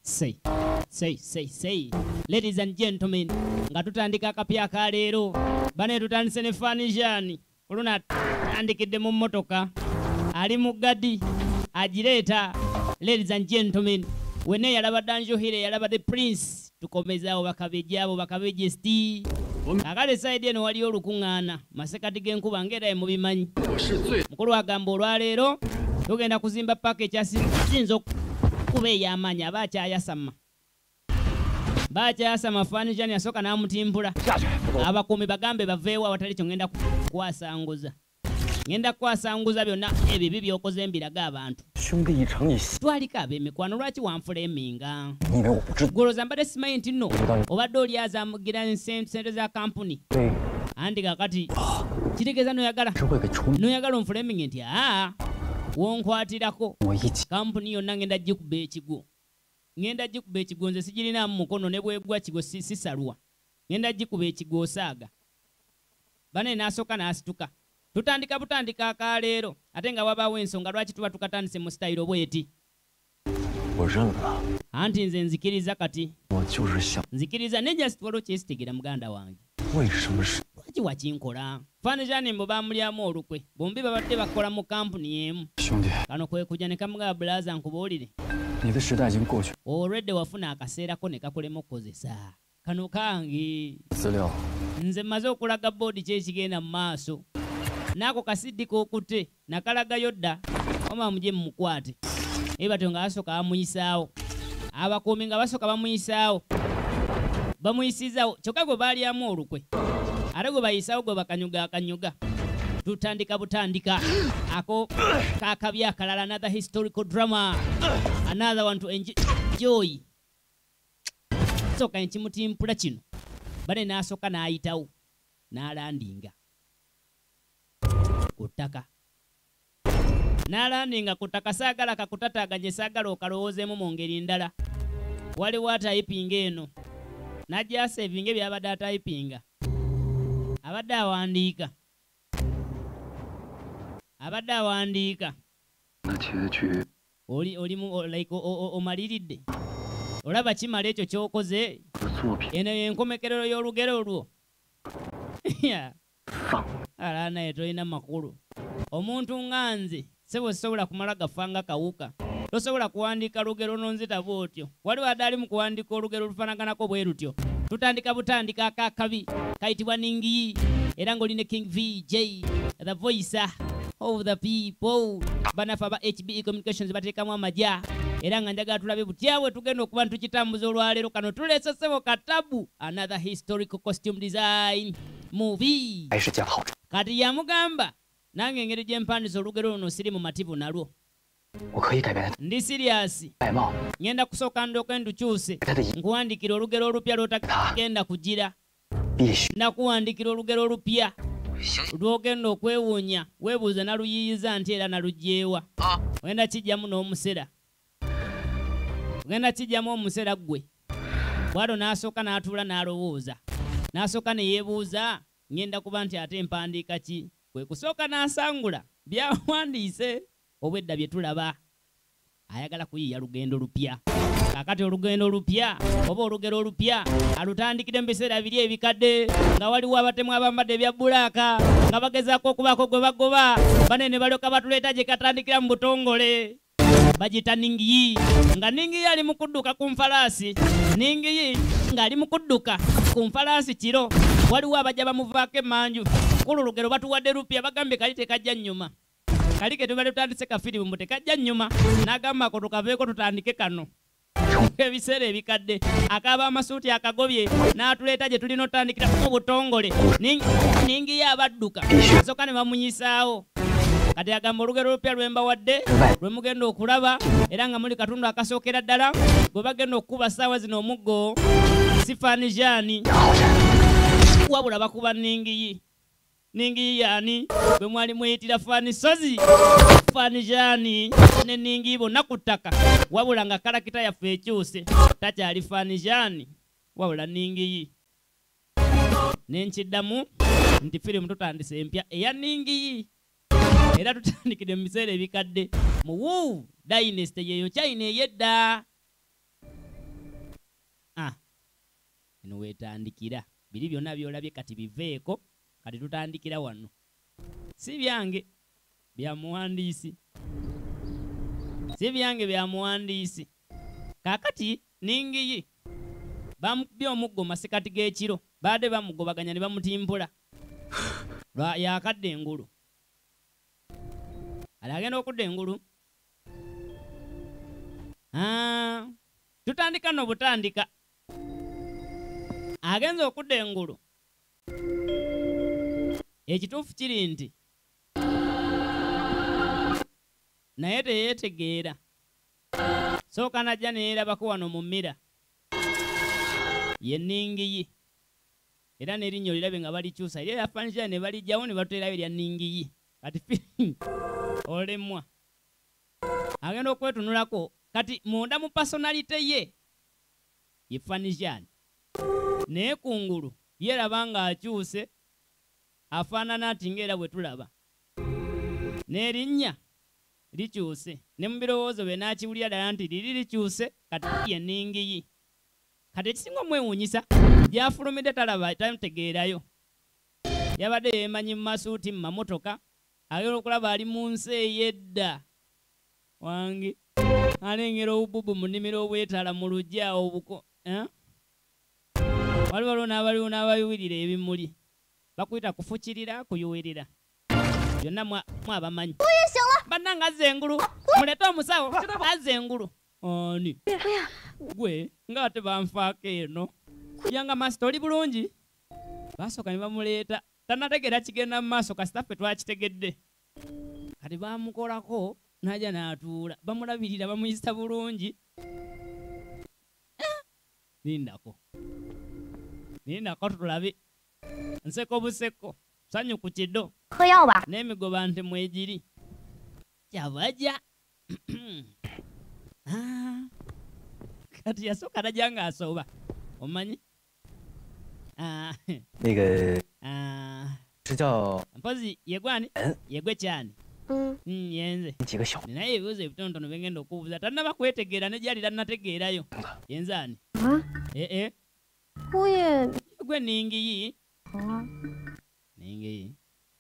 Say. Ladies and gentlemen, nga tutandika akapya akaleero. Bane tutandise ne Fanijani. Oluna tandikidde mu mmotoka. Ali mu gadi. Agireeta. Ladies and gentlemen, wene yalaba Danjo Hire, yalaba the Prince. Tukomezaawo bakabejjaabo bakabeje sti. Akale side eno waliyo olukuŋŋaana. Masekati g'enkuba ng'era mubimanyi. Mukulu agamba olwaleero tugenda kuzimba paka ekyasinza okuba ey'amaanyi aba akyayasama. Bakyayasama Fanijani yasooka n'amutimpula. Abakuumi bagambe baveewo awatali kyo ngenda kwasanguza. Ngenda kwasanguza byonna ebibi byokoze mbiraga abantu. Twaliko ab'emikwano lwaki wanfuleminga? Goloza mbadde simanyi nti nno obadde oli azamugira sente za kampuni. Andi kakati kitegeeza noyagala onfuleminga nti wonkwatirako kampuni yonna ngenda gikuba ekigo. Ngenda gikuba ekigo nze sigirinamu mukono ne bwegwa kigo sisalwa. Ngenda gikuba ekigo osaaga. Bane n'asooka n'asituka. Tutandika akaleero ate nga wabaawo ensonga lwaki tuba tukatandise mu style bweti. Anti nze nzikiriza kati. Nzikiriza ne just waliwo kyesitegera muganda wange. Lwaki wakinkola? Fanijani mbo bamulyamu olukwe. Bombi babadde bakola mu kampuni emu. Kano kwe kujja ne kamugaba blaza nkubuulire. Already wafuna akaseerako ne kakulema okukozesa. Kano kange. Nze maze okulaga boodi kyekigenda mu maaso. Nako kasidi kokute nakalagayo dda oma muje mmukwate ebato nga asoka amuyisaawo abakuumi nga basoka bamuyisaawo bamuyisizaawo kyokka gwe baalyamu olukwe ate gwe bayisaawo gwe bakanyuga tutandika butandika ako kakabya akalala another historical drama another one to enjoy soka enkimutimpula kino bane n'asooka n'ayitawo n'alandinga kutaka nalandinga kutaka saagala kakutataganye saagala okalowoozeemu mu ngeri ndala waliwo atayipinga eno najja asevinga ebyabadde atayipinga abadde awandiika oli like omaliridde olaba kimala ekyo ky'okoze eno yenkomekerero y'olugero olwo alana yetolina makulu omuntu nga nze sebo sobola kumala gafanga kawuka tosobola kuwandiika lugero nonzita bwotyo waliwo adali mu kuwandiika olugero lufaanaganako bwe rutyo tutandika butandika akakabi kayitibwa ningiyi era ng'oline King VJ the voice of the people banafa ba HBE Communications bateekamu amajja era nga njagala tulabe butyawe tugenda okuba ntukitambuza olwaleero kano tuleese sebo katabu another historical costume design movie kati yamugamba nange engeri gye mpandisa olugero luno siri mu mativu nalwo ndi serious ngenda kusooka ndooke ndukyuse nkuwandikira olugero olupya lwotagenda kugira nakuwandikira olugero olupya lwogenda okwewuunya weebuuza naluyiyiza nti era nalugyewa ogenda kijjamu n'omusera ogenda kijjamu omusera gwe bwalo n'asooka n'atuula n'alowooza n'asooka ne yeebuuza ngenda kuba nti ate empandiika ki kwe kusooka n'asangula byawandiise obwedda bye tulaba ayagala kuyiya lugendo lupya kakati olugendo olupya oba olugero olupya alutandikire mu biseera biri ebikadde nga waliwo abatemu abambadde ebya bbulaaka nga bagezaako okubaako gwe bagoba banene balyoka batuleeta gye katandikira mu butongole bagita ningiyi nga ningiyi ali mu kudduka ku nfalaasi ningiyi ng'ali mu kudduka ku nfalaasi kiro waliwo abajja bamuvaako emmanju kulu olugero batuwadde lupya bagambye kali tekajja nnyuma kali ke tubale tutandise kafirimu mbu tekajja nnyuma n'agamba ako tukaveeko tutandike kano ebiseera ebikadde akaba amasuuti akagobye n'atuleeta gye tulina otandikira mu butongole ningiyi abadduka asooka ne bamunyisaawo kati agamba olugero olupya lwembawadde lwe mugenda okulaba era nga muli katundu akasookera ddala gwe bagenda okukuba ssaawa zino omuggo si Fanijani wabula bakuba ningiyi yaani bwe mwali mweyitira Fanisozi Fanijani ne ningiyi bonna ku ttaka wabula nga kalakita yaffe ekyuse takyali Fanijani wabula ningiyi nenkiddamu nti firimu tutandise empya eya ningiyi era tutandikire mu biseera ebikadde mu Wu Dynasty yeyo China eyedda eno weetandikira biri byonna byolabye kati biveeko kati tutandikira wano si byange bya muwandiisi si byange bya muwandiisi kaakati ningiyi bamukubye omuggo masekati g'ekiro baade bamugobaganya ne bamutimpula yakadde engulu ali agenda okudda engulu tutandika no butandika agenza okudda engulu ekituufu kiri nti naye teyeetegeera sooka najja neyeerabako wano mu mmira ye Ningiyi era n'erinnyo lirabe nga balikyusa era yafaanisa ne balijjawo ne batuteerayo erya Ningiyi kati olemwa agenda okwetunulako kati munda mu personality ye yefanishan naye kungulu yeraba nga akyuse afaanana ati ng'era bwe tulaba n'erinnya likyuse ne mu birowoozo bye n'akiwulira ddala nti liri likyuse kati ye Ningiyi kati ekisinga omwewuunyisa gyafulumidde talaba tamutegeerayo yabadde yeemanyi mu masuuti mu mamotoka agenda okulaba ali mu nsi ey'edda wange alengera obububu mu nnimiro obwetala mu lujja obuko waliwo n'abaliwo n'abayuwirira ebimuli bakuyita kufukirira kuyuwirira byonna mwabamanyi bannanga azza engulu mulete omusawo azza engulu ani gwe nga ate banfaako eno yanga masita oli bulungi basooka ne bamuleeta tanategeera kigenda mu maaso kasitaffe twakitegedde kati bamukolako n'ajja n'atuula bamulabirira bamuyisa bulungi lindako tulabe nseko buseko sanyu ku kiddo n'emigoba nti mwegiri kyabajja kati yasooka najja ng'asooba omanyi mpozi yegwani yegwe kyani yenze naye ebibuuzo ebitonotono bengenda okubuuza tannaba kwetegeera ne gyali tannategeerayo yenze ani yegwe Ningiyi Ningiyi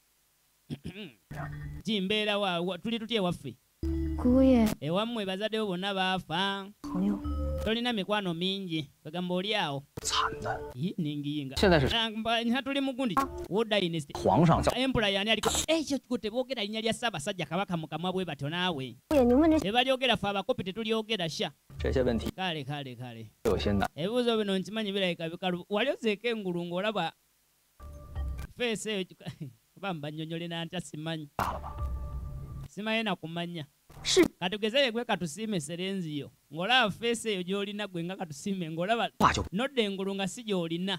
kimbeera wa tuli tutya ewaffe ewammwe bazaddewo bonna baafa tolina mikwano mingi bagamba oli awo Ningiyi nga tuli mu gundi wo dynasty empula yani aliko ekyo kikutte boogera linnya lya Ssaabasajja Kabaka mukamwa bwe batyo naawe tebalyogera ffe abakopi tetulyogera sha kale ebibuuzo bino nkimanyi birabika bikalu wali ozeeko engulu ng'olaba feesi eyo bambannyonnyole nantya simanyi nakumanya katugeze gwe katusiime serenziyo ng'olaba feesi eyo gy'olina gwe nga katusiime ng'olaba nodda engulu nga si gy'olina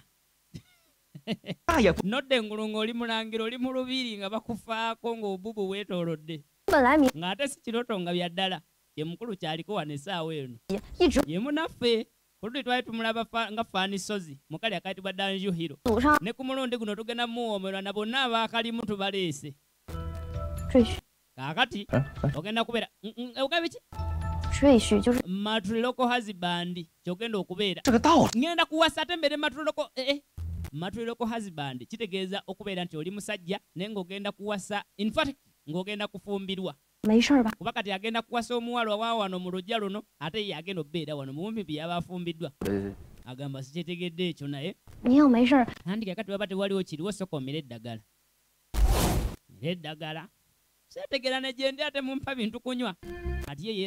nodda engulu ng'oli mulangira oli mu lubiri nga bakufaako ng'obubu bwetoolodde ng'ate si kiroto nga bya ddala ye mukulu kyaliko wano essaawa eno ye munaffe kuludi twali tumulaba nga faani sozi mukali akayitibwa Danju Hiro ne ku mulundi guno tugenda muwoomerwa na bonna abaakalimu tubaleese kaakati ogenda kubeera ogabiki matuliroko husband kyogenda okubeera ngenda kuwasa ate mbere matuliroko husband kitegeeza okubeera nti oli musajja naye ng'ogenda kuwasa infact ng'ogenda kufumbirwa kuba kati agenda kuwasa omuwala wa wano mu lujja luno ate ye agenda obbeera wano mu bumpi byaba afumbiddwa agamba sikyetegedde ekyo naye andi kakati baba tewaliwo kiriwo soka omere eddagala seetegera ne gye ndi ate mumpa bintu kunywa ati ye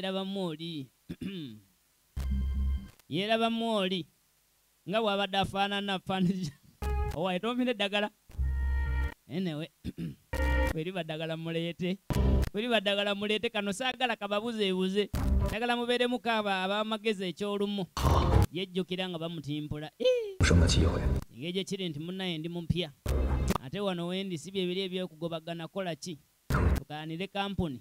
yeerabamu oli nga bw'abadde afaanana owaye tompina eddagala enewe weri baddagala muleete kano saagala kababuzeebuze dagala mubeeremu kaaba ab'amagezi ekyolumu yejjukira nga bamutimpula engeri gye kiri nti munnaye ndi mupya ate wano wendi si bye biri ebyokugobagana kola ki tukaanire kampuni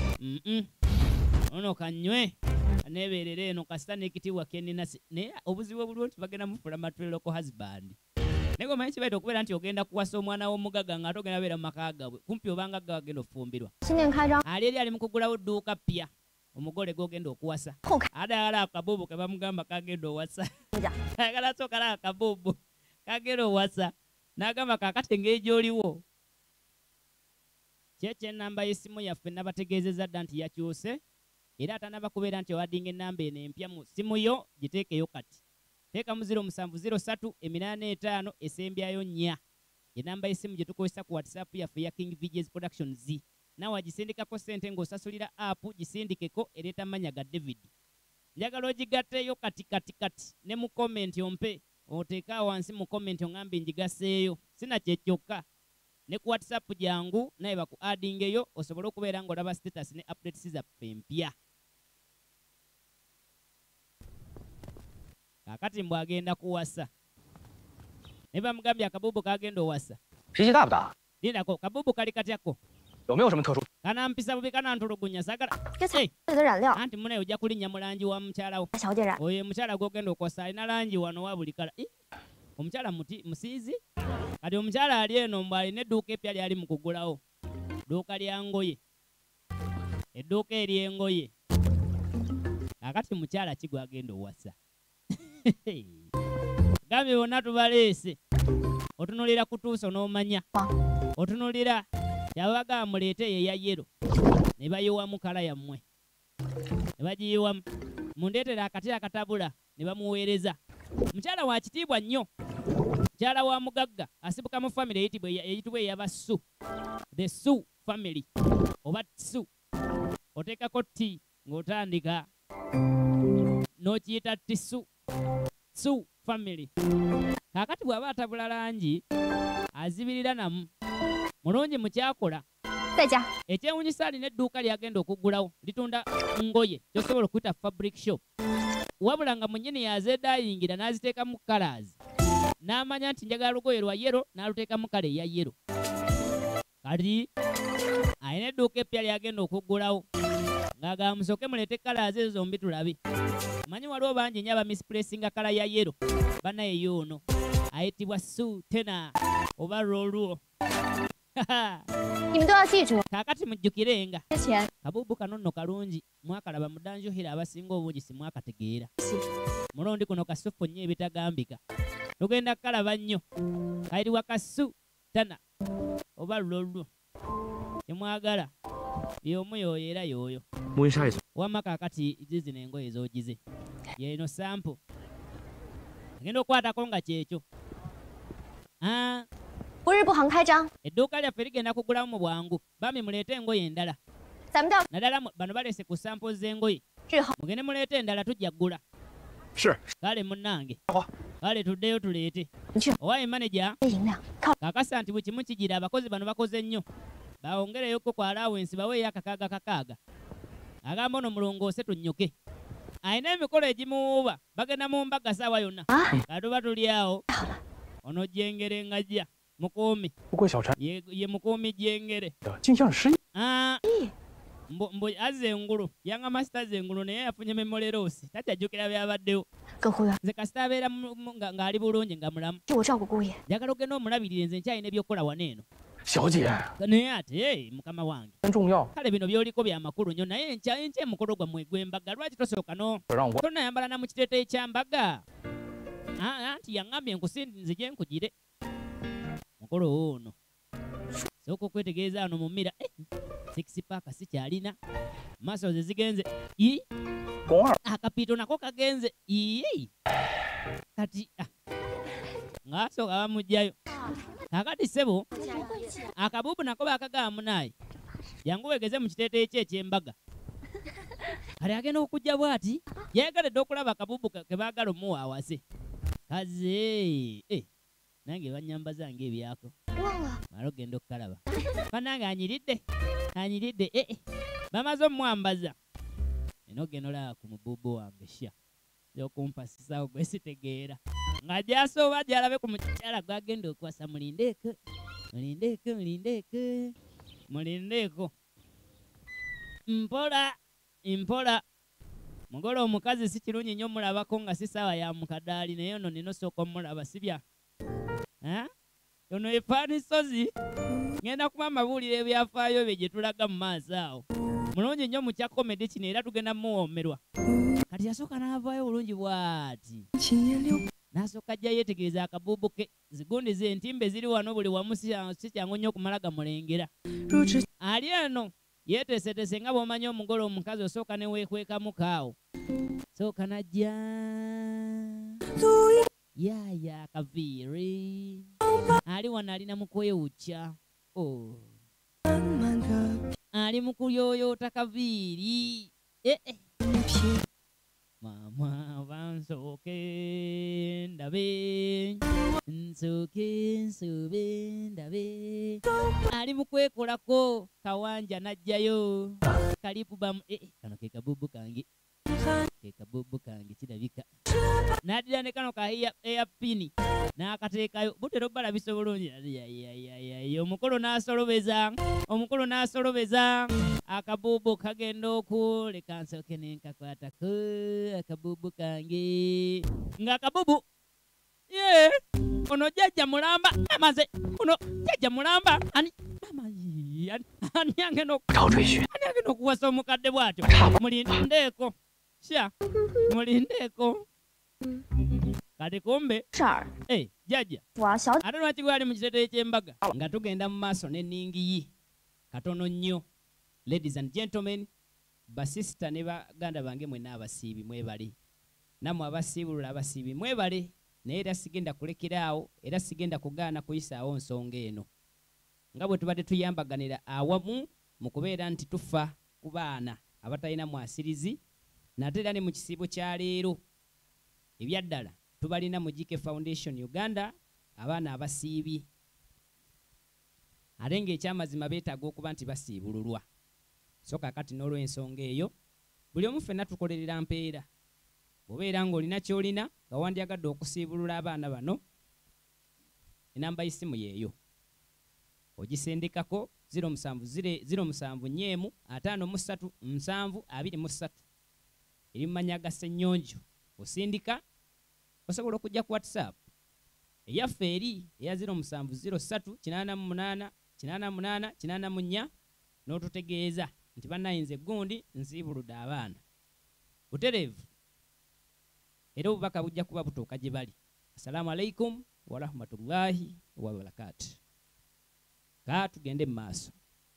ono kanywe aneeberere eno kasita n'ekitiibwa kenninasi naye obuzibu obuliwo nti bagenda mufula matuliroko husband naye omanyi kibaita okubeera nti ogenda kuwasa omwana w'omugaga nga ate ogenda beera mu maka gabwe kumpi obanga gaga agenda okufumbirwa ali eri ali mu kugulawo dduuka ppya omugole g'ogenda okuwasa ate ala akabuubu ke bamugamba kagenda owasa 副驾。 ayagala sokala akabubu kagera owasa n'agamba kaakati engeri gy'oliwo kyekyo ennamba y'essimu yaffe nabategeezezza dda nti yakyuse era atanaba kubeera nti owadinga ennamba eno empya mu ssimu yo giteekeyo kati teeka mu 070385 esembyayo 4 ennamba y'essimu gye tukozesa ku whatsapp yaffe ya King VJs Productions naawe agisindikako ssente ng'osasulira app gisindikeko ereeta amannya ga David njagala ogigatteeyo kati ne mu komenti ompe oteeka wansi mu komenti oŋambe ngigaseeyo sina kyekyokka ne ku whatsapp jangu naye baku addingeyo osobole okubeera ng'olaba status ne updates zaffe empya kaakati mbw agenda kuwasa ne bamugambye akabubu kagenda owasa 脾气大不大？ lindako kabubu kali katyako 有没有什么特殊？ kanampisa bubi kanantulugunya sagala 这彩色的染料， anti munaye ojja kulinnya mu langi wa mukyala wo 小姐染。 oyo mukyala gwogenda okosa alina langi wano wa buli kala omukyala musiizi kati omukyala ali eno mbw alina edduuka epya lyali mu kugulawo dduuka lya ngoye edduuka ery'engoye kakati mukyala kigwagenda owasa gambye bonna tubaleese otunulira kutuusa n'omanya otunulira kyabagamba muleete eyo eya yero ne bayiwamu kala yammwe ne bagiyiwamu mundeetera akati akatabula ne bamuweereza mukyala wa kitiibwa nnyo mukyala wa mugagga asibuka mu family eyitibwa ey'abassu the Su family oba Su oteekako T ng'otandika n'okiyita Tisu Su family kaakati bw'aba atabula langi azibirira namu mulungi mukyakola 在家 ekyewunyisa alina edduuka lyagenda okugulawo litunda ngoye kyosobola okuyita fabric shop wabula nga munyini yazeedayingira n'aziteekamu colors n'amanya nti njagala lugoye lwa yero n'aluteekamu kala eya yero kati alina edduuka epya lyagenda okugulawo ng'agamba musooke muleete colors ezo zombi tulabe manyi waliwo bangi nnyo abamispressinga kala ya yero banaye yoono ayitibwa Su tena oba Roluo 你们都要记住， kaakati mujjukirenga 之前 kabubu kano nno kalungi mwakalaba mudanjuhira abasinga obungi simwakategeera mulundi kuno kasufu nnyo ebitagambika tugenda kukalaba nnyo kayitibwa Kasu tana oba Roluo temwagala y'omu y'oyo era y'oyo 摸一下也行。 wamma kaakati zizino engoye z'ogize yeeno sampo agenda okukwatako nga kyekyo 不日不行开张， edduuka lyaffe ligenda kugulawo mu bwangu bami muleete engoye endala 咱们到 naddala bano balese ku sampo z'engoye 之后 mugende muleete endala tujja ggula 是， kale munnange 好， kale tuddeyo tuleete 你去 owaye manager 饮料，靠 kakasa nti buli kimu kigira abakozi bano bakoze nnyo bawongereyoko ku allowance baweeyo akakaaga agamba ono mulongoose tunnyoke alina emikolo egimuwuuba bagenda mu mbaga saawa yonna katuba tuli awo ono jengere ngajja mukuumi 不过小陈 ye mukuumi jengere 竟像是失忆。 mbu azza engulu yanga masita azza engulu naye yafunye memolerosi takyajjukira byabaddewo 跟胡源 nze kasita abeera ng'ali bulungi nga mulamu 替我照顾姑爷。 njagala ogenda omulabirire nze nkyalina ebyokukola wano eno 小姐 naye ate mukama wange 真重要， kale bino byoliko bya makulu nnyo naye enkya emukolo gwammwe gw'embaga lwaki tosooka no 让我 tonayambala na mu kiteeteeyi kyambaga anti yaŋŋambye nkusindi nze gye nkugire mukolo ono sooka okwetegereza wano mu mmira six pack sikyalina maaso ze zigenze 肱二 akapiito nako kagenze kati ng'asooka bamugjayo kakati ssebo akabubu nako bakagamba munaye jangu wegeze mu kiteeteeyi kye eky'embaga kale agenda okujja bw'ati yegaledde okulaba akabubu ke baagala omuwa awase kaze nange banyambaza ng'ebyako 忘了， mala ogenda okukalaba banange anyiridde bamaze omwambaza eno ogenda olaba ku mububu wange sha yokumpasisawo gwe sitegeera nga gyasooba gyalabe ku mukyala gwagenda okuwasa mulindeeko mpola mugole omukazi si kirungi nnyo mulabako nga si saawa ya mukadaali naye ono nina osooka omulaba sibya ono efaanisozi ngenda kuba amabuulire ebyafaayo bye gye tulaga mu maaso awo mulungi nnyo mu kya comedy kino era tugenda muwoomerwa. Kati yasooka n'avaayo bulungi bw'ati. N'asooka ajja yeetegereza akabuubu ke. Zigundi ze entimbe ziri wano buli wamu si kyangu nnyo okumala gamulengera. Ali eno yeeteeseteese nga bw'omanyi omugole omukazi osooka ne weekwekamu kaawo. Sooka n'ajja yaaya akaviiri. Ali wano alina mu kwewucya. Ali mu kulyoyoota kaviiri. Mama bansooke ndabe nsooke nsoobe ndabe. Ali mu kwekolako kawanja n'ajjayo kalipu bamu. Kano ke kabubu kange. Ke kabubu kange kirabika. N'addira ne kano ka earpini n'akateekayo. Butero balabisa bulungi. Omukolo n'asolobeza. Omukolo n'asolobeza. Akabubu kagenda okuleka nsooke nenkakwatako akabubu kange. Ng'akabubu ono jjajja mulamba amaze. Ono jjajja mulamba ani agenda okuwasa omukadde bw'atyo. Mulindeeko sha mulindeeko. Kati kumbe jjajja ate lwaki gwali mu kiteeteeyi ky'embaga nga tugenda mu maaso n'enningiyi katono nnyo. Ladies and gentlemen, basista ne baganda bange mwenna abasiibi mwebale. Nammwe abasiibulula abasiibi mwebale. Naye era sigenda kulekeraawo era sigenda kugaana kuyisaawo nsonga eno. Nga bwe tubadde tuyambaganira awamu mu kubeera nti tufa ku baana abatalina mwasirizi. Nate era ne mu kisiibo kya leero ebyaddala tubalina mu GK Foundation Uganda abaana abasiibi. Ate ng'ekyamazima beetaaga okuba nti basiibululwa. So kakati n'olw'ensonga eyo buli omu ffenna tukolerera mpeera. Bw'obeera ng'olina ky'olina nga wandyagadde okusiibulula abaana bano, enamba y'essimu yeeyo. Ogisindikako 0740753723 eri mu mannya ga Ssennyonjo. Osindika osobola okujja ku WhatsApp eyaffe eri eya 0703888884 n'otutegeeza nti bannayinza eggundi nsiibuludde abaana. Butereevu era obubaka bujja kuba butuuka gye bali. Assalamu alaikum wa rahmatullahi wa barakatuh. Ka tugende mu maaso.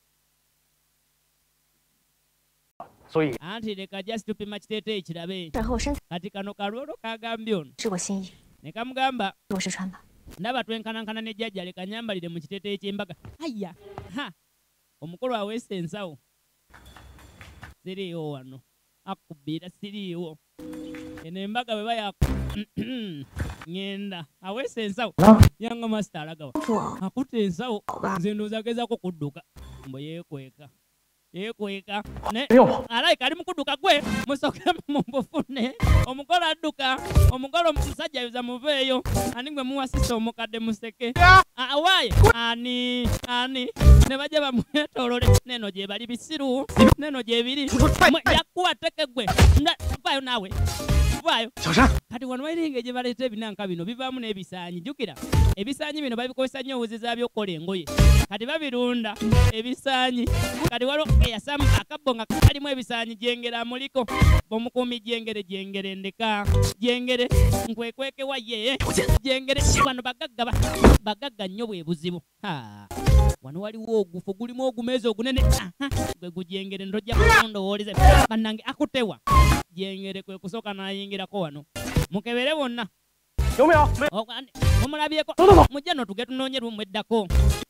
Anti leka just tupima kiteeteeyi kirabe. Kati kano kalwolo kagambye ono. Ne kamugamba ndaba twenkanankana ne jjajja leka nyambalire mu kiteeteeyi ky'embaga. Aya omukolo aweese ensawo. Siriiwo wano. Akubira siriiwo. Eno embaga bwe baya ngenda aweese ensawo. Yanga masita alagawa. Akutte ensawo. Nze ndowooza agezaako kudduka. Mbo yeekweka. Yeekweka. Alayika ali mu kudduka gwe musooke mubufune. Omukolo adduka. Omukolo omusajja ayuza muveeyo. Ani gwe muwasisa omukadde museke. Awaaye. Ani. Ne bajja bamwetoolole. Neno gye bali bisiru. Neno gye biri. Yakuwa teke gwe. Vaayo naawe. Vaayo. Kati wano wayiringa gye baleeta ebinanka bino bivaamu n'ebisaanyi. Jjukira ebisaanyi bino babikozesa nnyo owuzi zaabyokukola engoye. Kati babirunda ebisaanyi. Kati waliwo eyasamu akabbo nga kalimu ebisaanyi jengere amuliko. Omukuumi jengere ndeka. Jengere nkwekwekewa ye. Jengere wano bagagga nnyo bwe buzibu. Wano waliwo ogufu gulimu ogumeeza ogunene. Gwe gujengere ntojja kundowoleza. Bannange akutewa. Jengere kwe kusooka n'ayingirako wano. Mukebere bonna. Omulabyeko mujja notuge tunoonye lumu eddako.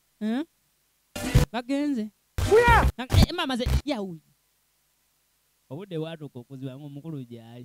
Bagenze. Mama ze yawuyi. Obudde bwatuuka okuzibamu omukulu gy'ali.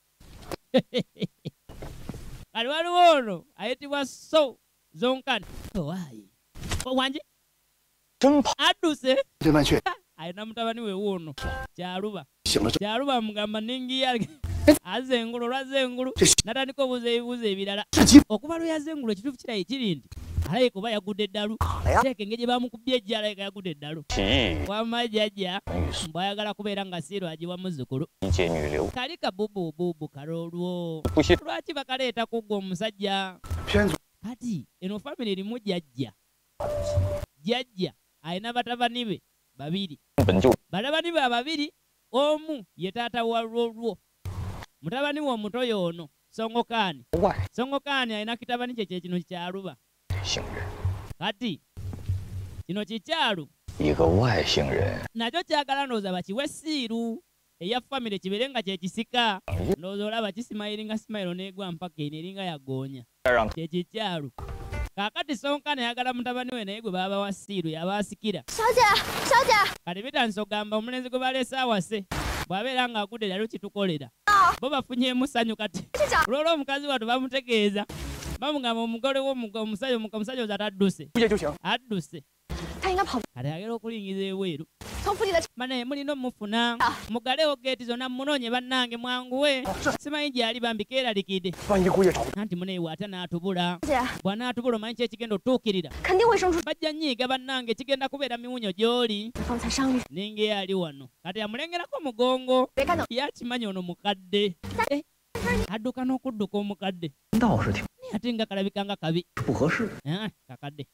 Kali waliwo ono ayitibwa So Zonkani. Owaayi. Wanje? Adduse. Ayina mutabani we wuuno. Kyaluba. Kyaluba mugamba ningiya. Azengulu lwazengulu. Natandika obuuza ebibuuzo ebirala. Okuba lwe yazengulu ekituufu kirayi kiri nti alaye kuba yagudde eddalu. Teeka engeri gye bamukubye ejja alayika yagudde eddalu. Wamma jjajja mbwayagala kubeera nga siirwa agiwa muzzukulu. Kali kabubububu kalolwo. Lwaki bakaleeta kuggwa omusajja? Kati eno famire erimu jjajja. Jjajja ayina batabani be babiri 本就 batabani ba babiri omu ye taata wa Lwolwo mutabani wa omuto y'ono Songokani 外 Songokani alina kitabani kye kino kyaluba 星人， kati kino kikyalu 一个外星人， nakyo kyagala ndowooza bakiwe siiru eya famire kibeere nga kyekisika ndowooza olaba kisimayiringa simayiro n'egwa mpaka eno eringa yagoonya 再让 kyekikyalu kaakati Songokani ayagala mutabani we naye gwe baba wa siiru yabaasikira 小姐，小姐， kati bitandise ogamba omulenzi gwe baleese awase bw'abeera ng'agudde lalo kitukolera bo bafunyeemu ssanyu kati 市长， olwolwo omukazi wattu bamutegeeza bamugamba omugole omusajja oza tadduse 出去就行。 adduse 他应该跑 kati agera okulingiza ebweru 从府里的 banaye mulina omufuna mugalewo geeti zonna munoonye bannange mwanguwe simanyi gyali bambikeeralikidde 万一姑爷找 anti muneewe ate n'atubula 姐， bw'anaatubula omanyi kyekigenda otuukirira 肯定会生出 bajja nnyiiga bannange kigenda kubeera miwunyo gy'oli 方才伤愈， ninge ali wano kati amulengerako mugongo 别看到 yakimanyi ono mukadde adduka n'okudduka omukadde 倒是挺 naye ate nga kalabika nga kabi 不合适。 kakadde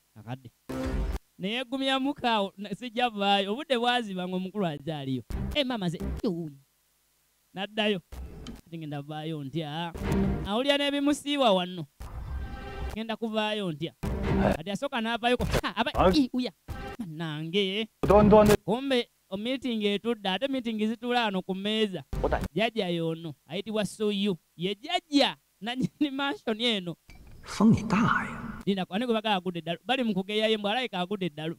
naye gumyamukaawo sijja vaayo obudde bwaziba nga omukulu azaaliyo mama ze n'addayo ate ngenda vaayo ntya awulira n'ebimusiiwa wano genda kuvaayo ntya kati asooka n'avaayoko uya nange 端端的， kumbe omiitingi etudde ate miitingi zitula wano ku mmeeza 我带 jjajja y'ono ayitibwa Suyu ye jjajja nannyini mansioni eno 封你大爷！ linako ane gwe bagala agudde eddalu bali mu kugeyayo embwa alayika agudde eddalu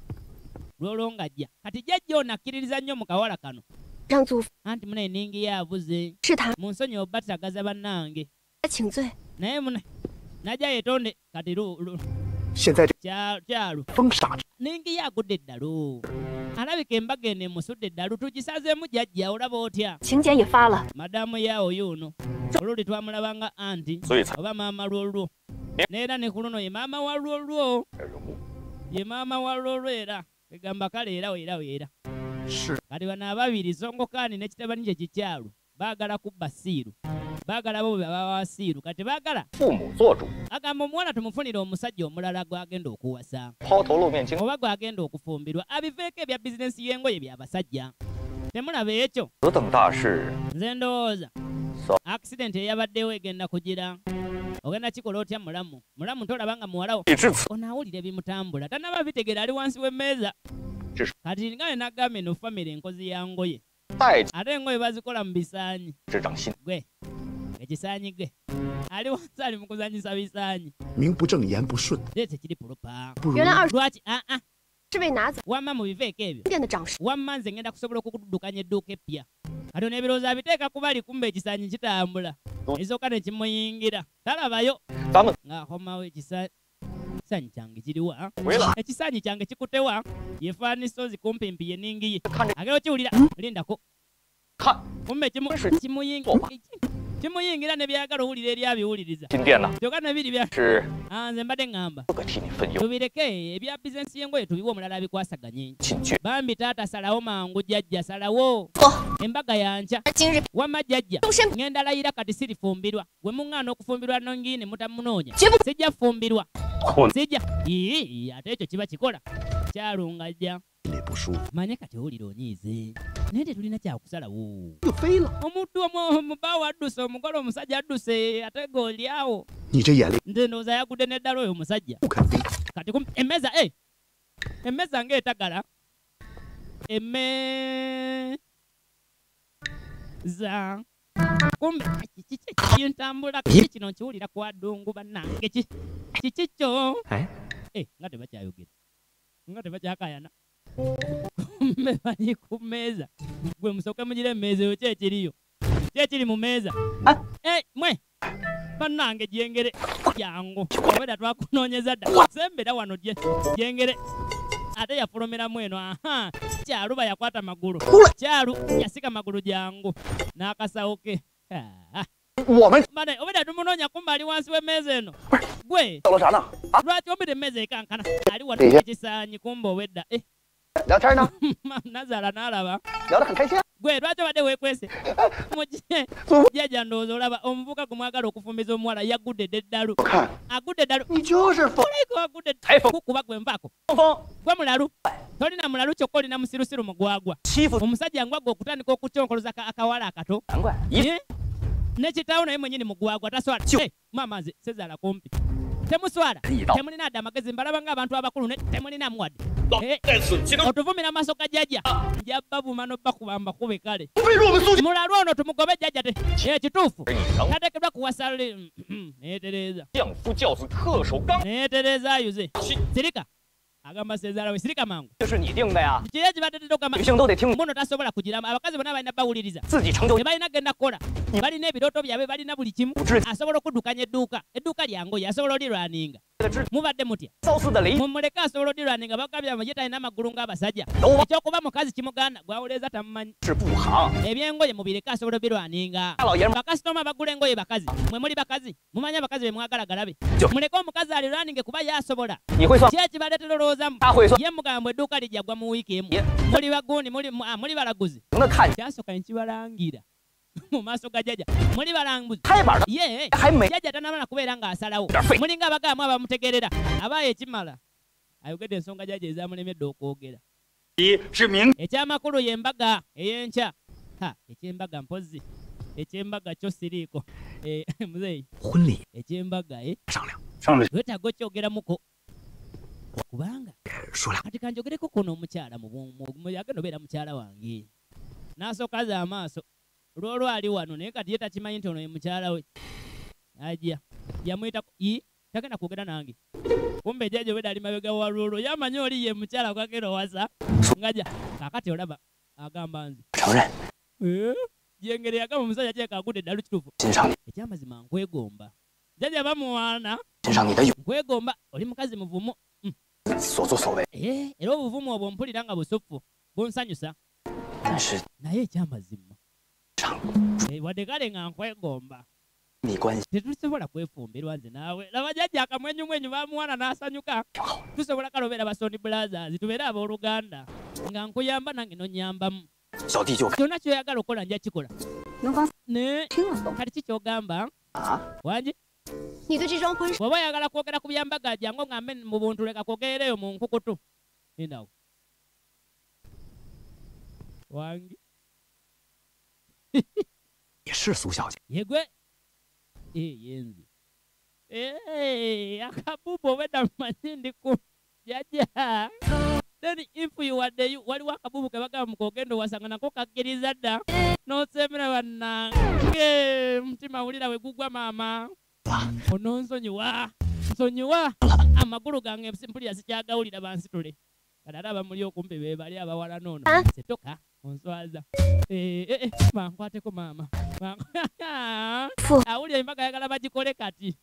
lwolwo ng'ajja kati jjajja ono akkiririza nnyo mu kawala kano 让祖父 anti munaye ningi ye avuze 是他 mu nsonyi obatagaza bannange 来请罪， naye najja yetonde kati 现在这 kyalu 封傻子， ningi ye agudde eddalu alabika embaga eno emusudde eddalu tugisazeemu jjajja olaba otya 请柬也发了， madamu yawo yuno oluli twamulabanga anti 所以才 oba maama Lwolwo neera ne ku luno ye maama wa Lwolwo 人物 ye maama wa Lwolwo era egamba kale era weera 是 kati bano ababiri Songokani ne kitabani kye kikyalu baagala kubba siiru baagala bo baba wa siiru kati baagala 父母做主， agamba omuwala tumufunire omusajja omulala gwagenda okuwasa 抛头露面经 oba gwagenda okufumbirwa abiveeko ebya bizinensi y'engoye byabasajja temulaba ekyo 此等大事， nze ndowooza So- accident eyabaddewo egenda kugira ogenda kikola otya mulamu tolaba nga muwalawo 以至此 onaawulira ebimutambula tanaba bitegera ali wansi w'emmeeza Kisu. kati nga enagamba eno famire enkozi ya ngoye 代 ate engoye bazikola mu bisaanyi 执掌心， gwe ekisaanyi gwe ali wansi ali mu kuzanyisa bisaanyi 名不正言不顺， leete kiri pulopa 不如原来二 lwaki 是被拿走 wamma mubiveeko ebyo 店的掌事， wamma nze ngenda kusobola okukuddukanya edduuka eppya kati ono ebirowoozo abiteeka kubali kumba ekisaanyi kitambula esooka ne kimuyingira talabayo 咱们 ng'akomawo ekisaanyi kyange kiriwa 回来 ekisaanyi kyange kikutewa yefaanisa ozi kumpimpi ye ningi ye 看着 agera okiwulira lindako 看 kumbe 是 kimuyingira ne byagala owulira eri abiwuliriza 金店呐， kyokka nebiri bya 是 nze mbadde ŋŋamba 不可替你分忧， tubireke ebya bizinensi y'engoye tubiwe omulala abikwasaganye 亲眷 bambi taata salawo mangu jjajja salawo 不， embaga yankya 而今日 wamma jjajja 终身 ngenda layira kati sirifumbirwa gwe muŋŋaana okufumbirwa nongini mutamunoonya 绝不 sijja fumbirwa 混 sijja ate ekyo kiba kikola kyalungajja 心里不舒服， manye kati owulira onyiize naye tetulina kyakusalawo 就飞了。 omuddu omubaawo adduse omugole omusajja adduse ate g'olyawo 你这眼泪 nze ndowooza yagudde n'eddala oyo omusajja 不肯飞， kati emmeza emmeza ng'etagala emmeza kumbe kiki ekintambula kiki kino nkiwulira ku Adungu bannange kiki kyo nga tebakyayogera nga tebakyakayana kumbe bali ku mmeeza gwe musooke mugira emmeeza eyo kyekiriyo kyekiri mu mmeeza mwe bannange jyengere jangu obeda twakunoonyeza dda sembera wano jyengere ate yafulumiramu eno kyaluba yakwata magulu kyalu yasika magulu jangu n'akasawo ke 我们 mane obeda tumunoonya kumbe ali wansi w'emmeeza eno gwe 到了啥呢？ lwaki obeda emmeeza ekankana ali wano Eya. ekisaanyi kumbe obedda 聊天呢？ Nazala n'alaba 聊得很开心。 gwe lwaki obadde weekwese mukye jjajja ndowooza olaba omuvuka gwe mwagala okufumbiza omuwala yagudde dde eddalu 看， agudde eddalu 你就是疯 oliko agudde Iphone. kukuba gwe nvaako 疯， gwe mulalu tolina mulalu kyokka olina musirusiru mu gwagwa 欺负， omusajja ngwagwe okutandika okuconkoloza akawala akato 难怪一 ye ne kitaawo naye mwennyini mu gwagwa taswala Kyo. maama nze sezaala kumpi temuswala Liido. temulina adde amagezi mbalaba ng'abantu abakulu ne temulinamu wadde 老 Eh. 带损机能， otuvumira amaaso ga jjajja nja babuma n'obbakuba mbakube kale 不非说我们苏 mulalu ono tumugobe jjajja te ekituufu 你能 tateekeddwa kuwasa neetereeza 相夫教子，恪守纲， neetereeza ayuze 去 sirika agamba sezaala we sirika mangu 这是你定的呀， kiri ekibadde tetogamba 女性都得听 muno tasobola kugiramu abakazi bonna balina bawuliriza 自己成就 tebalina genda kukola balina ebirooto byabwe balina buli kimu Ujuzi. asobola okuddukanya edduuka lyangoye asobola olirwaninga 的知 mubadde mutya 造次的雷， mumuleke asobola olirwaninga bagambye ye talina amagulu ng'abasajja 都 ekyokuba mukazi kimugaana gwawuleeza tamumanyi 是不行。 ebyengoye mubireke asobola obirwaninga 大老爷们 bakasitoma bagula engoye bakazi mwe muli bakazi mumanyi abakazi be mwagala galabe Jo. muleke omukazi alirwaninge kuba yasobola 你会算， ki ekibaleetera olowoozamu 他会算， ye mugamba edduuka lijja gwa mu wiiki emu Ye. muli bagundi muli balaguzi 能的看 kyasooka nkibalangira mu maaso ga jjajja muli balambuzi 拍板的， ye 还没 jjajja tanamala kubeera ng'asalawo Perfect. mulinga abagaamu abamutegerera abaayo ekimala ayogedde ensonga jjajja ezamulemedde okwogera 是明 ekyamakulu y'embaga ey'enkya ekyembaga mpozi ekyembaga kyo siriiko muzeeyi 婚礼 ekyembaga 商量， wetaaga okyogeramuko kubanga 说了， kati kanjogereko kuno omukyala agenda obeera mukyala wange n'asooka ze amaaso lwolwo ali wano naye kati ye takimanyi nti ono ye mukyala we ajja yamwyitako tagenda kwogera nange kumbe jjajja obedda ali mabega wa lwolwo yamanyi oli ye mukyala gwagenda owasa ngajja kaakati olaba agamba nze 承认 jengere yagamba omusajja kyeka agudde eddalu kituufu 欣赏你， ekyamazima nkwegomba jjajja bamuwaana 欣赏你的勇， nkwegomba oli mukazi muvumu 所作所为， era obuvumu obwo mpulira nga busuffu bunsanyusa 但是 naye ekyamazima 上 wadde kale nga nkwegomba 你关系 tetusobola kwefumbirwa nze naawe laba jjajja akamwenyumwenyu bamuwana n'asanyuka tusobola kale obeera basoni brothers tubeere abooluganda nga nkuyamba nange nonyambamu 小弟就 kyonna kyoyagala okukola nja kikola 能刚 ne 听了懂？ kati kikyogamba 啊， wangi 你对这桩婚事 bw'oba oyagala kwogera ku byambaga jangu ngambe mu buntu leka kwogereyo mu nkukutu endawo wangi 也是苏小姐， yegwe yenzi akabubu obedda mumanyi ndi ku jajja then if you wadde waliwo akabubu ke bagamba mukogenda owasanga nako kakkiriza dda n'osemera bannange mutima wulira we gugwa maama ononsonyiwa nsonyiwa amagulu gange mpulira sikyagawulira bansitule kati ate abamuli okumpi be bali abawala noono setoka onswaza bankwateko maama awulira embaga yagala bagikole kati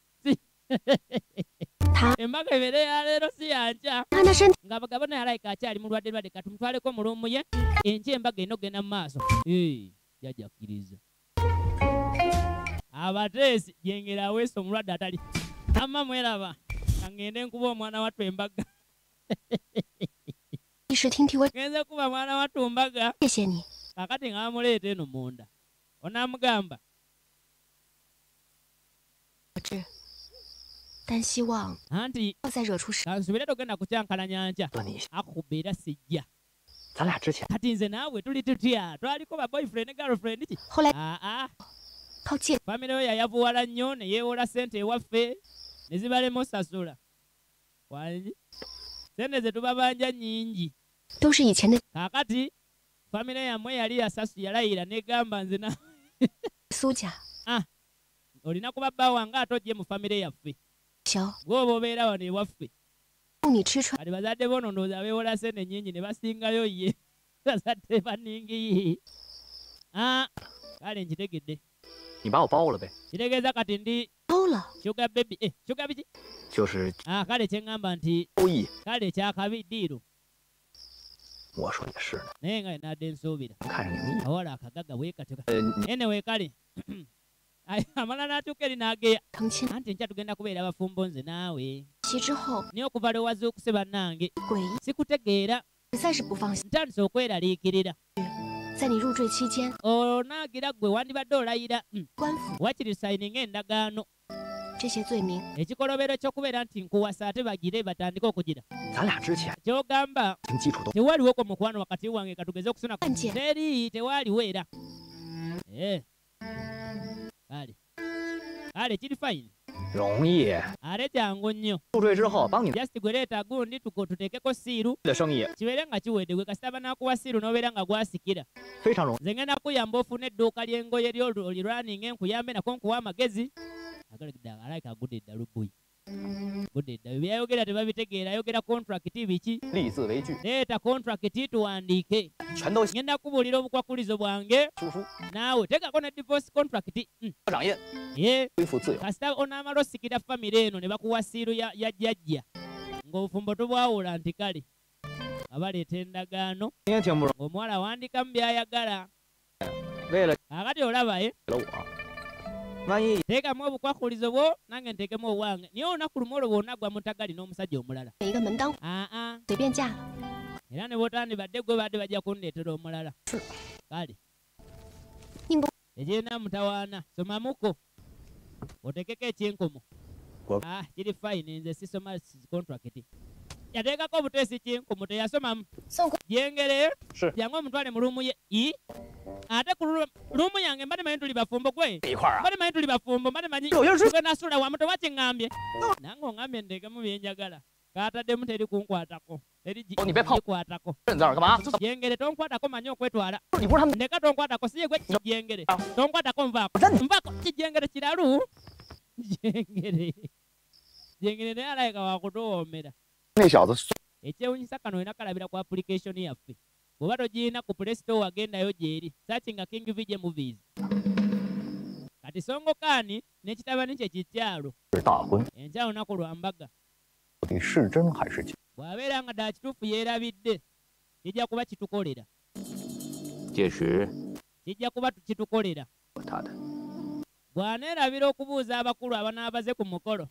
embaga ebeere yaleero si yankya 他的身体 ng'abagabana yalayika akyali mulwadde katumutwaleko mulumu ye enkya embaga eno ogenda mu maaso jajja kkiriza abateesi jengera aweesa omulwadde atali amma mweraba angende nkuba omwana wattu embaga 一时听替我 ngenze kuba mwana wattu mbaga 谢谢你。 kakati ng'amuleeta eno munda onaamugamba 我知，但希望 anti 不要再惹出事。 kansubire togenda kukyankalanya nkya 问你一下， akubba era sijja 咱俩之前 kati nze naawe tuli tutya twaliko ba boyfriend ne girlfriend ki 后来 靠借 famire yo yayavuwala nnyo ne yeewola ssente ewaffe ne zibalema osasula wangi sente ze tubabanja nnyingi 都是以前的 kaakati famire yammwe yali yalayira negamba nze na 苏家 olina kuba bba wange ate ojje mu famire yaffe 小， gwoba obeera wano ewaffe 供你吃穿。 kati bazadde bono ndowooza abeewola ssente nnyingi ne basingayo ye bazadde baningi kale nkitegedde 你把我包了呗， kitegeeza kati ndi 包了， sugar baby sugar biki 就是 kale kyeŋŋamba nti 周易。 kale ekyakabi ddiiro 我说也是呢， naye nga nadde nsuubira 看着你腻。 awala akagaga weekatyoka 你 anyway kale amala n'atuuka eri n'ageya 成亲 anti nkya tugenda kubeera bafumbo nze naawe 期之后， naye okuva lwe wazuukuse bannange 诡异 sikutegeera 实在是不放心。 ntandise okweraliikirira 在你入赘期间， onaagira gwe wandibadde olayira 官府 wakiri sayininga endagaano 这些罪名， ekikolobero ky'okubeera nti nkuwasa ate bagire batandike okugira 咱俩之前 kyogamba 听基础都 tewaliwo ko mukwano wakati wange katugeze okusuna 案件 teri tewaliwo era kale kiri fine 容易。 ate kyangu nnyo 入赘之后，帮你 just gwe leeta gundi tuteekeko siiru 的生意 kibeere nga kiwedde gwe kasita banaakuwa siiru n'obeera nga gwasikira 非常容易。 nze ngenda kuyamba ofune edduuka ly'engoye lyo olirwaninga enkuyambe nako nkuwa amagezi alaika agudde edda lubuyi gudde edda byayogera tebabitegeera ayogera contract biki 立字为据， leeta contract tuwandiike 全都 ngenda kubuulira obukwakulizo bwange 出书， naawe teekako ne divorce contract 家长印， ye 恢复自由。 kasita onaamala osikira famire eno ne bakuwa siiru ya jjajja ng'obufumbo tobwawula nti kale abaleeta endagaano 你也挺不容 ng'omuwala awandikamu by'ayagala 易，为了 akati olaba 我，万一 teekamu obukwakulizo bwo nange nteekemu obwange niye olunaku lumu olwo bw'onaggwa mu ttagali n'omusajja omulala 一个门当 aa 随便嫁了。 era ne bw'otandibadde gwe badde bajja kundeetera omulala kale 宁不 egirina mutawaana somamuko otekeko ekyenkomo Gwa- kiri fine nze sisoma contract yateekako obuteesi kyenkomo teyasomamu 送过 jengere 是 jangu omutwale mu luumu ye ate ku luumu yange mbade manyi tuli bafumbo gwe 一块儿啊， mbade manyi tuli bafumbo mbade manyi 有些是 tugenda sula wamu tewakiŋŋambye nange oŋŋambye nteekemu byenjagala kaataddemu teri kunkwatako teri Oh,你别碰 gikwatako 认字儿干嘛？ jengere tonkwatako manyi okwetwala 你不是他们 ndeka tonkwatako siye gwe kijengere Ah. tonkwatako nvaako Zani. nvaako kijengere kiralu jengere naye alayika wakutuwoomera 那小子 ekyewunyisa kano olina kalabira ku application yaffe bw'oba togirina ku play store wagendayo gyeri searchinga king vj movies kati songo kaani n'ekitabani kye kikyalo 是大婚， enkya lunaku lwa mbaga 到底是真还是假？ bw'abeera nga ddala kituufu yeerabidde kijja kuba kitukolera 届时 kijja kuba kitukolera 他的 bw'aneerabira okubuuza abakulu abanaabaze ku mukolo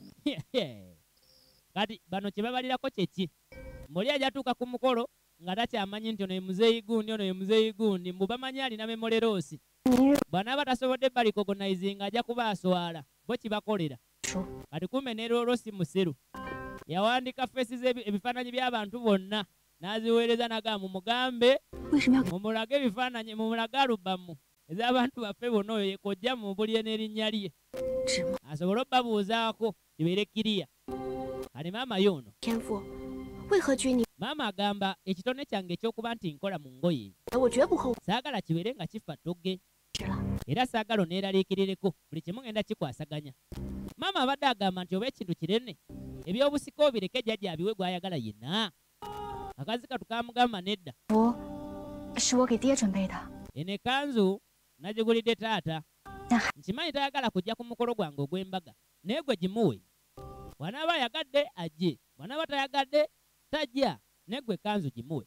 kati bano kye babalirako kyeki muli ajatuuka ku mukolo nga takyamanyi nti ono ye muzeeyi gundi ono ye muzeeyi gundi mbu bamanyi alina memoleroosi bw'anaaba tasobodde balikogonaizinga ajja kuba aswala bo kibakolera kati kumbe ne lolosi musiru yawandika feesi ebifaananyi by'abantu bonna n'aziweereza naga mumugambe 为什么要 mumulage ebifaananyi mumulage alubamu ez'abantu baffe bonna oyo yekojja mubulire n'erinnya lye 指吗？ asobole obbabuuzaako kibeere kiriya kati maama y'ono 天父，为何拘泥？ maama agamba ekitone kyange ekyokuba nti nkola mu ngoye 我绝不后 saagala kibeere nga kifa togge 知了。 era saagala oneeraliikirireko buli kimu ngenda kikwasaganya maama abadde agamba nti oba ekintu kirene ebyobusika obireke jjajja abiwe gwayagala yenna akazi katukamugamba nedda 服是我给爹准备的， eno ekanzu nagigulidde taata Aha. nkimanyi tayagala kujja ku mukolo gwange ogw'embaga naye gwe gimuwe bw'anaaba ayagadde ajje bw'anaaba tayagadde tajja naye gwe ekanzu gimuwe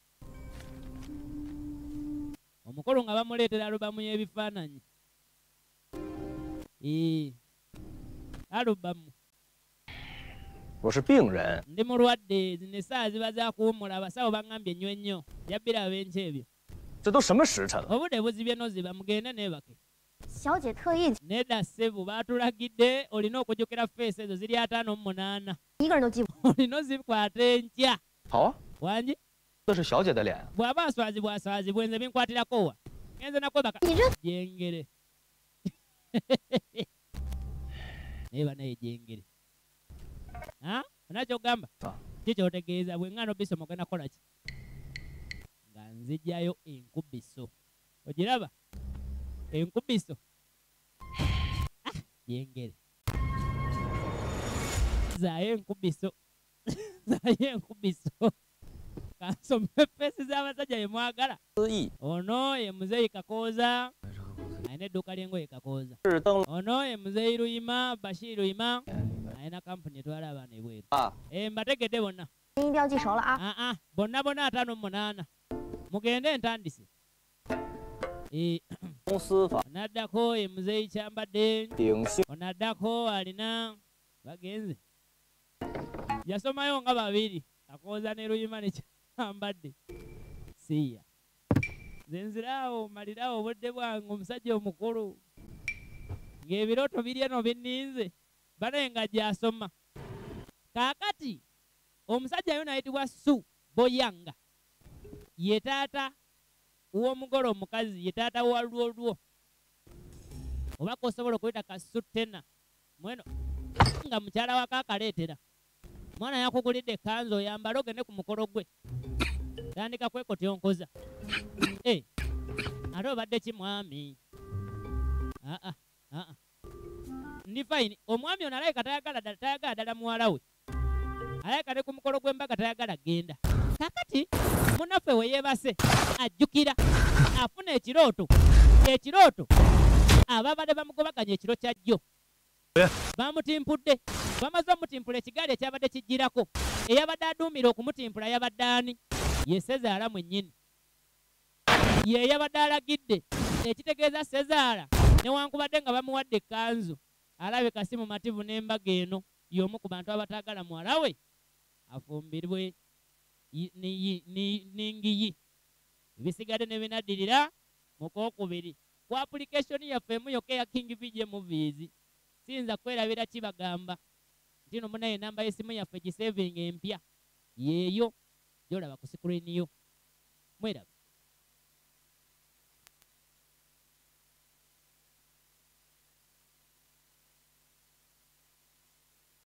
omukolo nga bamuleetera alubamu y'ebifaananyi alubamu 我是病人， ndi mulwadde zino essaawa ziba za kuwummula abasawo baŋŋambye nnyo nnyo yabbira ab'enki ebyo 这都什么时辰了？ obudde buzibye noziba mugende neebake 小姐特意 nedda ssebo baatulagidde olina okujjukira feesi ezo ziri 58 一个人都记不。 olina ozikwata enkya 好啊， wangi 这是小姐的脸， bw'aba aswazibwa nze binkwatirako wa ngenze nakwebaka 你这 jengere naye banaye jengere onakyogamba Ah. kikyotegeeza bwe ŋŋaano bisomo ogenda kukola ki nga nzijjayo enkubiso ogiraba enkubiso jengere zaayo enkubiso zaayo enkubiso kansome feesi z'abasajja ye mwagala 思义 ono ye muzeeyi kakooza alina edduuka ly'engoye kakooza 是登 ono ye muzeeyi luyima bashiri luyima alina kampuni etwala abaana ebweru 啊， mbategedde bonna 您一定要记熟了啊！ bonna 58 mugende entandise 公司法 onaddako ye muzeeyi kyambadde 秉性 onaddako alina bagenze yasomayo nga babiri kakooza ne luyima ambadde siya zenzirawo malirawo obudde bwange omusajja omukulu ng'ebirooto biri eno binninze banaye nga gy'asoma kaakati omusajja yo nayitibwa Su Boyanga ye taata w'omugole omukazi ye taata wa lwolwo oba kosobola okuyita kasutena mweno nga mukyala wa kaakaleetera mwana yakugulidde ekkanzu oyambala ogende ku mukolo gwe tandika kwekotyonkoza ate obadde ki mwami ndi fayini omwami ono alayika tayagala ddala muwala we alayika ne ku mukolo gw'embaga tayagala genda kakati munaffe we yeebase ajjukira afuna ekirooto ababadde bamugobaganya ekiro kyajjo bamutimpudde bamaze omutimpula ekigaali ekyabadde kijjirako eyabadde aduumira okumutimpula yabadde ani ye Sezaala mwennyini ye yabadde alagidde ekitegeeza Sezaala newankubadde nga bamuwadde ekkanzu alabika si mumativu n'embaga eno y'omu ku bantu abataagala muwala we afumbirwe n'engiyi ebisigadde ne binaddirira mu kookubiri ku application yaffe emu yokka eya King VJ Movies siyinza kwerabira kibagamba nti no munaye enamba y'essimu yaffe gisevinga empya yeeyo gyolaba ku sikuriini yo mweraba